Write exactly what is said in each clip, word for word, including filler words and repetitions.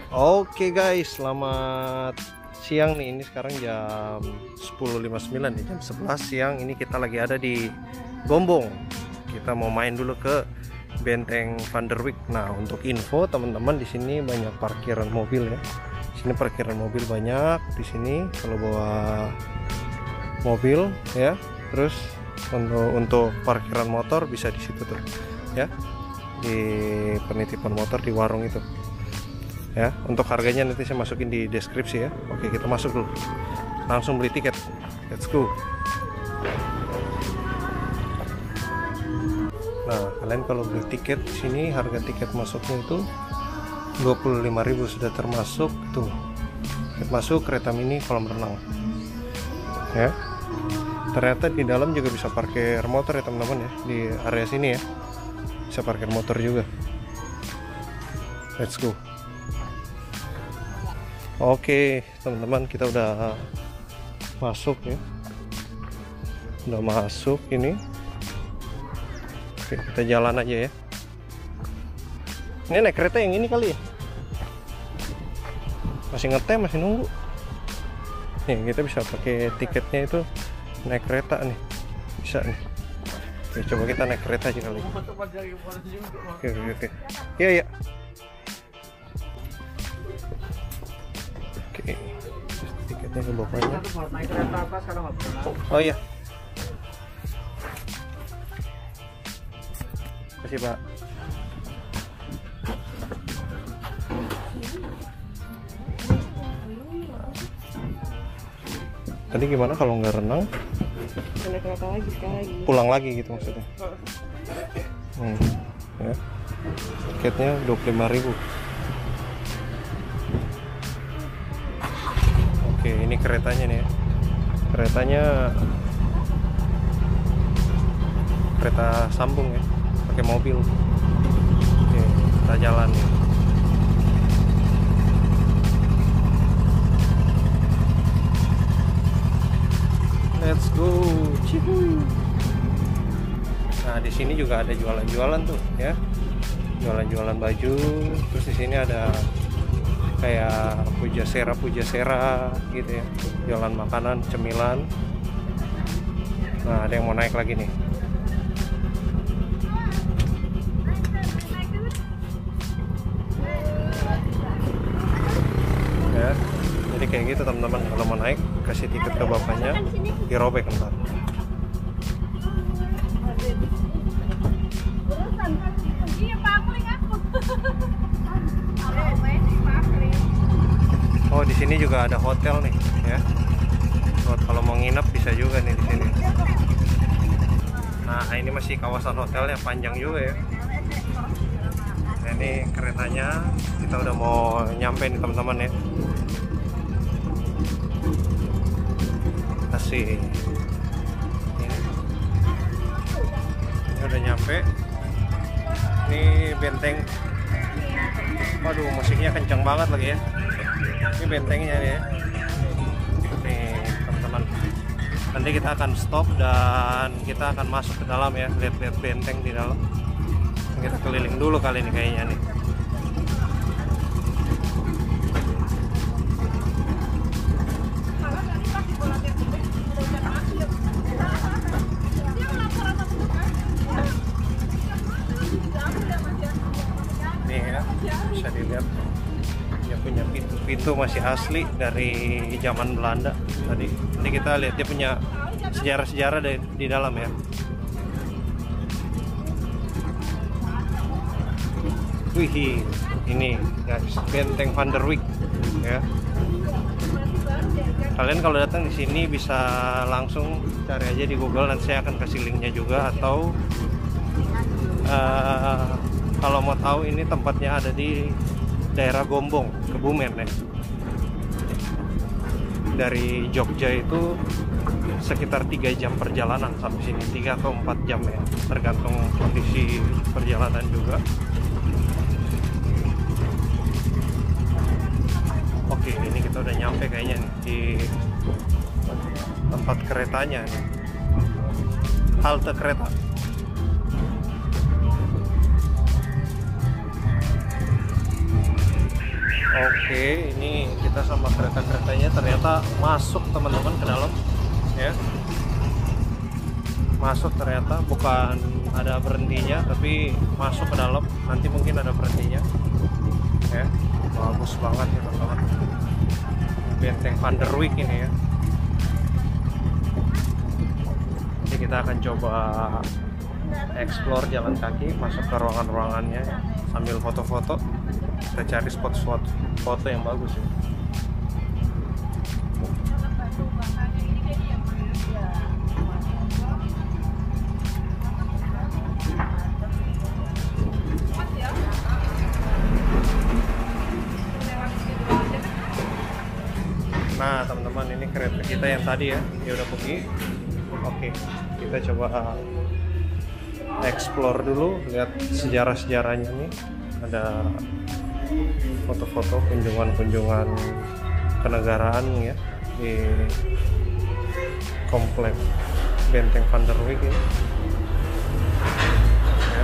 Oke guys, selamat siang nih. Ini sekarang jam sepuluh lewat lima puluh sembilan nih, jam sebelas siang. Ini kita lagi ada di Gombong. Kita mau main dulu ke Benteng Van der Wijk. Nah, untuk info teman-teman, di sini banyak parkiran mobil ya. Di sini parkiran mobil banyak di sini kalau bawa mobil ya. Terus untuk untuk parkiran motor bisa di situ tuh ya. Di penitipan motor di warung itu. Ya, untuk harganya nanti saya masukin di deskripsi ya. Oke, kita masuk dulu. Langsung beli tiket. Let's go. Nah, kalian kalau beli tiket di sini harga tiket masuknya itu dua puluh lima ribu, sudah termasuk tuh. Tiket masuk kereta mini kolam renang. Ya. Ternyata di dalam juga bisa parkir motor ya, teman-teman ya. Di area sini ya. Bisa parkir motor juga. Let's go. Oke teman-teman, kita udah masuk ya, udah masuk ini. Oke, kita jalan aja ya. Ini naik kereta yang ini kali ya, masih ngetem, masih nunggu nih. Kita bisa pakai tiketnya itu naik kereta nih, bisa nih. Oke, coba kita naik kereta aja kali. Oke oke oke, iya iya. Oke, tiketnya ke bapaknya. Oh iya, kasih Pak. Tadi gimana kalau nggak renang? Naik kereta lagi sekali lagi. Pulang lagi gitu maksudnya? Hmm, ya. Tiketnya dua puluh lima ribu. Oke, ini keretanya nih ya. Keretanya kereta sambung ya, pakai mobil. Oke, kita jalan nih. Let's go, cihuy. Nah, di sini juga ada jualan-jualan tuh ya. Jualan-jualan baju. Terus di sini ada kayak pujasera pujasera gitu ya, jualan makanan, cemilan. Nah, ada yang mau naik lagi nih ya. Jadi kayak gitu teman-teman, kalau mau naik kasih tiket ke bapaknya, dirobek ntar. Oh, di sini juga ada hotel nih ya. Buat kalau mau nginep bisa juga nih di sini. Nah, ini masih kawasan hotelnya, panjang juga ya. Nah, ini keretanya kita udah mau nyampe nih teman-teman ya. Asik. Ini, ini udah nyampe. Ini benteng. Waduh, musiknya kencang banget lagi ya. Ini bentengnya ya. Nih teman-teman, nanti kita akan stop dan kita akan masuk ke dalam ya, lihat-lihat benteng di dalam. Kita keliling dulu kali ini kayaknya nih. Nih ya, bisa dilihat dia punya pintu-pintu masih asli dari zaman Belanda tadi. Nanti kita lihat dia punya sejarah-sejarah di, di dalam ya. Wih, ini guys, Benteng Van der Wijk ya. Kalian kalau datang di sini bisa langsung cari aja di Google, nanti saya akan kasih linknya juga. Atau uh, kalau mau tahu, ini tempatnya ada di daerah Gombong, Kebumen ya. Dari Jogja itu sekitar tiga jam perjalanan sampai sini, tiga atau empat jam ya, tergantung kondisi perjalanan juga. Oke, ini kita udah nyampe kayaknya nih di tempat keretanya nih. Halte kereta. Oke, ini kita sama kereta-keretanya ternyata masuk teman-teman ke dalam ya. Masuk ternyata, bukan ada berhentinya tapi masuk ke dalam. Nanti mungkin ada berhentinya ya. Bagus banget ya teman-teman, Benteng Van der Wijk ini ya. Jadi kita akan coba explore jalan kaki, masuk ke ruangan-ruangannya ya, sambil foto-foto. Kita cari spot-spot foto yang bagus ya. Nah teman-teman, ini kereta kita yang tadi ya, dia udah pergi. Oke, kita coba explore dulu, lihat sejarah-sejarahnya nih. Ada foto-foto kunjungan-kunjungan kenegaraan ya di komplek Benteng Van der Wijk ini ya.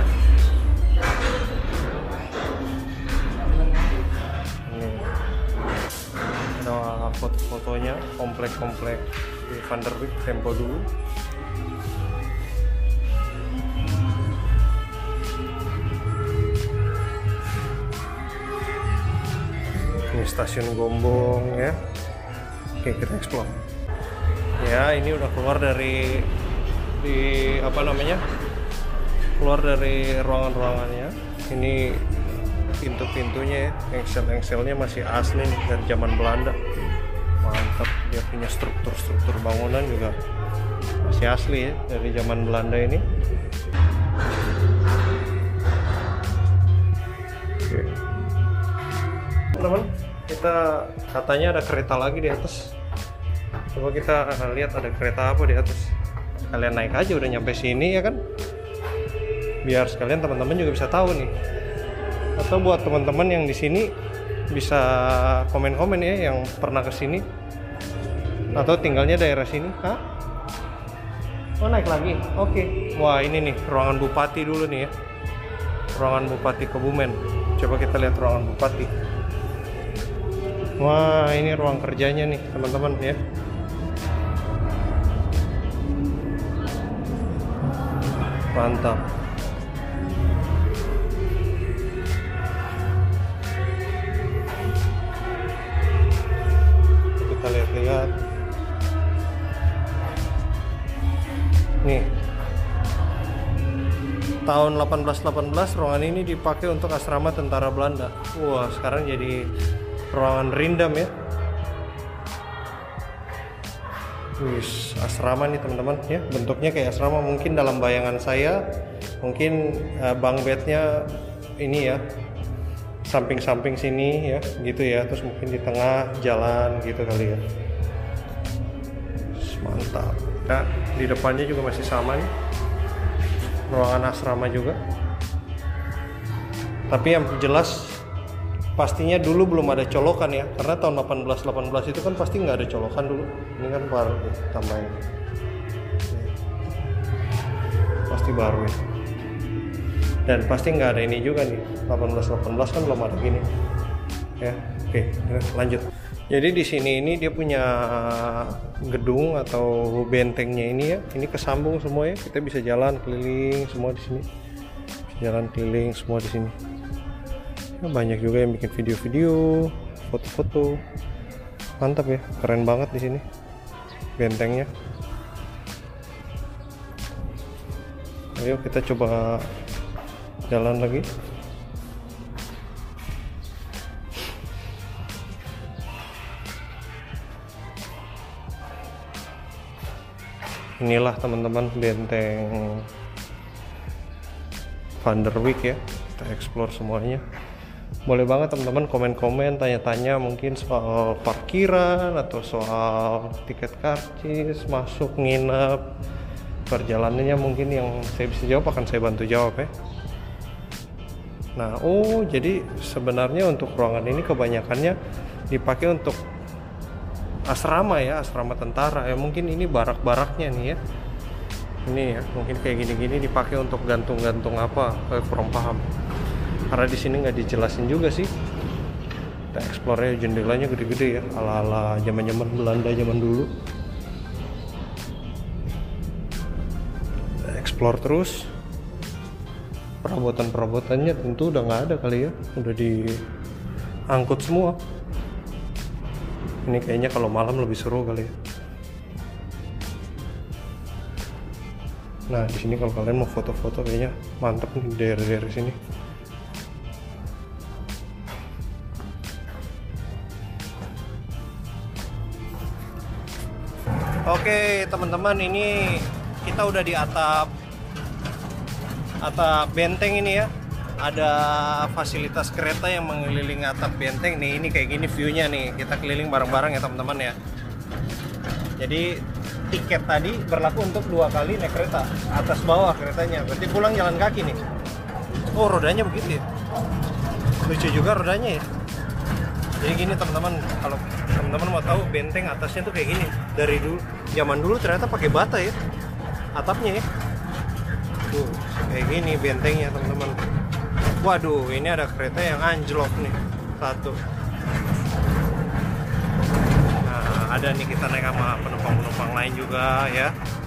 Ini ada foto-fotonya komplek-komplek di Van der Wijk tempo dulu. Ini stasiun Gombong ya. Oke, kita explore ya. Ini udah keluar dari di apa namanya keluar dari ruangan-ruangannya. Ini pintu-pintunya ya, engsel-engselnya masih asli nih dari zaman Belanda. Mantap, dia punya struktur-struktur bangunan juga masih asli ya dari zaman Belanda ini. Oke teman-teman, kita katanya ada kereta lagi di atas. Coba kita lihat ada kereta apa di atas. Kalian naik aja, udah nyampe sini ya kan, biar sekalian teman-teman juga bisa tahu nih. Atau buat teman-teman yang di sini bisa komen-komen ya, yang pernah ke sini atau tinggalnya daerah sini. Hah? Oh, naik lagi. Oke. Wah, ini nih ruangan bupati dulu nih ya. Ruangan Bupati Kebumen. Coba kita lihat ruangan bupati. Wah, ini ruang kerjanya nih teman-teman ya. Mantap. Kita lihat-lihat. Nih. Tahun delapan belas delapan belas ruangan ini dipakai untuk asrama tentara Belanda. Wah, sekarang jadi ruangan Rindam ya. Wis, asrama nih teman-teman ya. Bentuknya kayak asrama, mungkin dalam bayangan saya mungkin uh, bunk bednya ini ya, samping-samping sini ya, gitu ya. Terus mungkin di tengah jalan gitu kali ya. Mantap. Nah, di depannya juga masih sama nih, ruangan asrama juga. Tapi yang jelas pastinya dulu belum ada colokan ya, karena tahun delapan belas delapan belas itu kan pasti nggak ada colokan dulu. Ini kan baru tambahin, pasti baru ya. Dan pasti nggak ada ini juga nih, delapan belas delapan belas kan belum ada gini ya. Oke, lanjut. Jadi di sini ini dia punya gedung atau bentengnya ini ya. Ini kesambung semua ya. Kita bisa jalan keliling semua di sini. Jalan keliling semua di sini. Banyak juga yang bikin video-video, foto-foto. Mantap ya, keren banget di sini bentengnya. Ayo kita coba jalan lagi. Inilah teman-teman benteng Van der Wijk ya. Kita explore semuanya. Boleh banget teman-teman komen-komen, tanya-tanya mungkin soal parkiran atau soal tiket karcis, masuk, nginep, perjalanannya mungkin yang saya bisa jawab akan saya bantu jawab ya. Nah, oh jadi sebenarnya untuk ruangan ini kebanyakannya dipakai untuk asrama ya, asrama tentara ya. Mungkin ini barak-baraknya nih ya. Ini ya, mungkin kayak gini-gini dipakai untuk gantung-gantung apa, kayak kurang paham. Karena di sini nggak dijelasin juga sih. Kita explore, jendelanya gede-gede ya, ala-ala zaman-zaman Belanda zaman dulu. Kita explore terus. Perabotan-perabotannya tentu udah nggak ada kali ya, udah diangkut semua. Ini kayaknya kalau malam lebih seru kali ya. Nah di sini kalau kalian mau foto-foto kayaknya mantep nih, daerah-daerah sini. Oke teman-teman, ini kita udah di atap atap benteng ini ya. Ada fasilitas kereta yang mengelilingi atap benteng nih. Ini kayak gini viewnya nih. Kita keliling bareng-bareng ya teman-teman ya. Jadi tiket tadi berlaku untuk dua kali naik kereta, atas bawah keretanya. Berarti pulang jalan kaki nih. Oh rodanya begitu ya. Lucu juga rodanya ya. Jadi gini teman-teman, kalau teman-teman mau tahu benteng atasnya tuh kayak gini. Dari dulu, zaman dulu ternyata pakai bata ya atapnya ya. Tuh kayak gini bentengnya teman-teman. Waduh, ini ada kereta yang anjlok nih satu. Nah ada nih, kita naik sama penumpang-penumpang lain juga ya.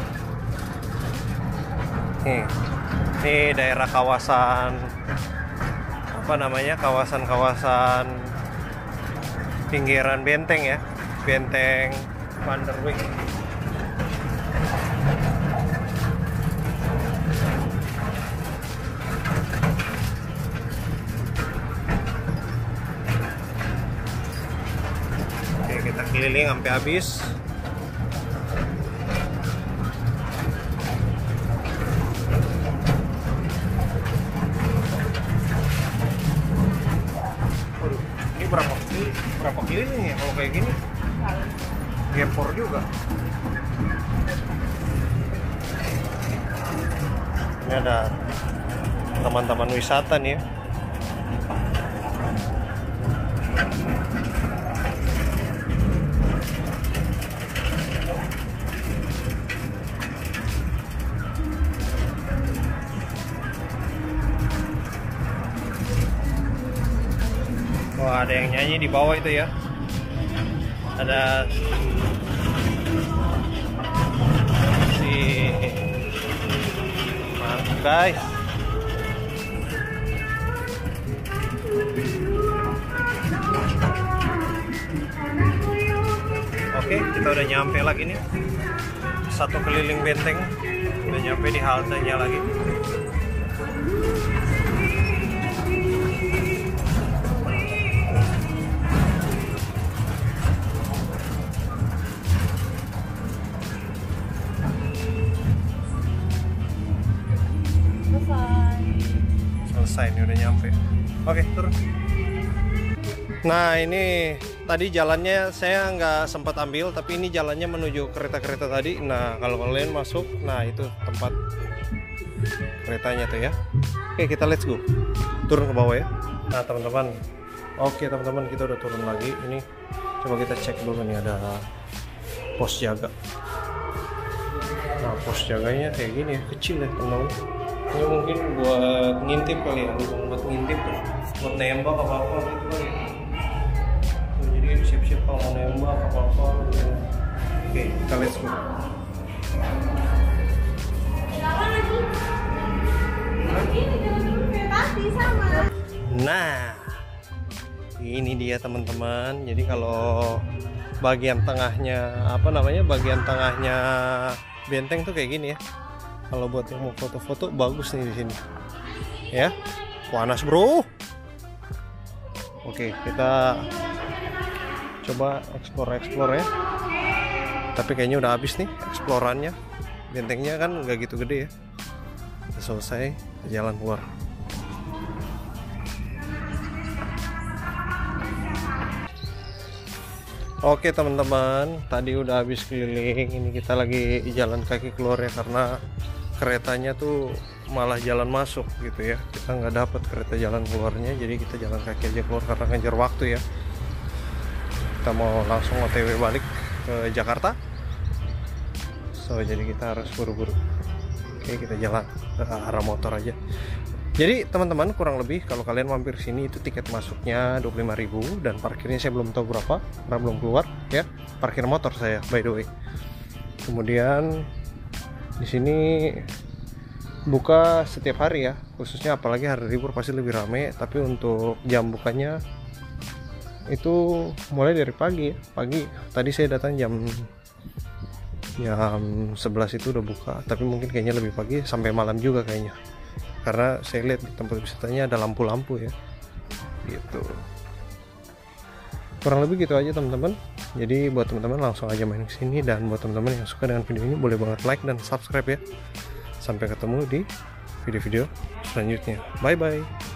Nih, ini daerah kawasan apa namanya, kawasan-kawasan pinggiran benteng ya, benteng Van der Wijk. Oke, kita keliling sampai habis. Waduh, ini berapa kili? Berapa kili nih kalau kayak gini? Gempor juga. Ini ada taman-taman wisata nih ya. Wah, ada yang nyanyi di bawah itu ya. Ada si mantap guys. Oke, kita udah nyampe lagi nih. Satu keliling benteng. Udah nyampe di haltenya lagi. Selesai, ini udah nyampe. Oke, turun. Nah ini tadi jalannya saya nggak sempat ambil, tapi ini jalannya menuju kereta-kereta tadi. Nah kalau kalian masuk, nah itu tempat keretanya tuh ya. Oke, kita let's go, turun ke bawah ya. Nah teman-teman, oke teman-teman, kita udah turun lagi. Ini coba kita cek dulu nih, ada pos jaga. Nah pos jaganya kayak gini ya, kecil ya teman-teman. Ini mungkin buat ngintip kali ya, buat ngintip, buat nembak apa-apa gitu kali ya. Jadi siap-siap kalau mau nembak apa-apa gitu. Oke, kita let's go. Nah ini dia teman-teman. Jadi kalau bagian tengahnya apa namanya, bagian tengahnya benteng tuh kayak gini ya. Kalau buat yang mau foto-foto bagus nih di sini ya. Panas bro. Oke, kita coba explore-explore ya. Tapi kayaknya udah habis nih eksplorannya. Bentengnya kan nggak gitu gede ya. Udah selesai, jalan keluar. Oke teman-teman, tadi udah habis keliling. Ini kita lagi jalan kaki keluar ya, karena keretanya tuh malah jalan masuk gitu ya. Kita nggak dapat kereta jalan keluarnya, jadi kita jalan kaki aja keluar karena ngejar waktu ya. Kita mau langsung O T W balik ke Jakarta, so jadi kita harus buru-buru. Oke, kita jalan ke arah motor aja. Jadi teman-teman, kurang lebih kalau kalian mampir sini itu tiket masuknya dua puluh lima ribu dan parkirnya saya belum tahu berapa karena belum keluar ya. Parkir motor saya by the way. Kemudian di sini buka setiap hari ya, khususnya apalagi hari libur pasti lebih ramai, tapi untuk jam bukanya itu mulai dari pagi ya. Pagi tadi saya datang jam jam sebelas itu udah buka, tapi mungkin kayaknya lebih pagi sampai malam juga kayaknya. Karena saya lihat di tempat wisatanya ada lampu-lampu ya gitu. Kurang lebih gitu aja teman-teman. Jadi buat teman-teman langsung aja main ke sini, dan buat teman-teman yang suka dengan video ini boleh banget like dan subscribe ya. Sampai ketemu di video-video selanjutnya. Bye bye.